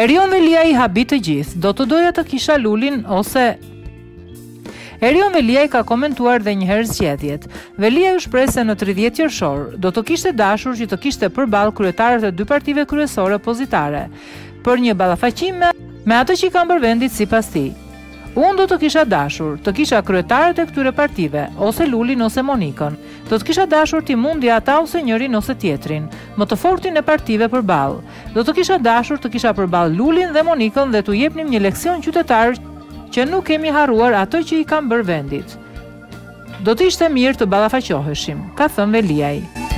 Erion Velia i habit të gjithë, do të doja të kisha Lulin ose... Erion Velia i ka komentuar dhe njëherë zgjedhjet. Velia ju shpreh se në 30 qershor do të kishte dashur që të kishte përballë kryetarët e dy partive kryesore opozitare, për një ballafaqim me atë që i kanë bërë vendit sipas tij. Unë do të kisha dashur, të kisha kryetarët e këtyre partive, ose Lulin ose Monikën. Do të kisha dashur t'i mundja ata ose njërin ose tjetrin, më të fortin e partive përballë. Do të kisha dashur të kisha përballë Lulin dhe Monikën dhe t'u jepnim një leksion qytetarë që nuk kemi harruar ato që i kanë bërë vendit. Do të ishte mirë të ballafaqoheshim, ka thënë Veliaj.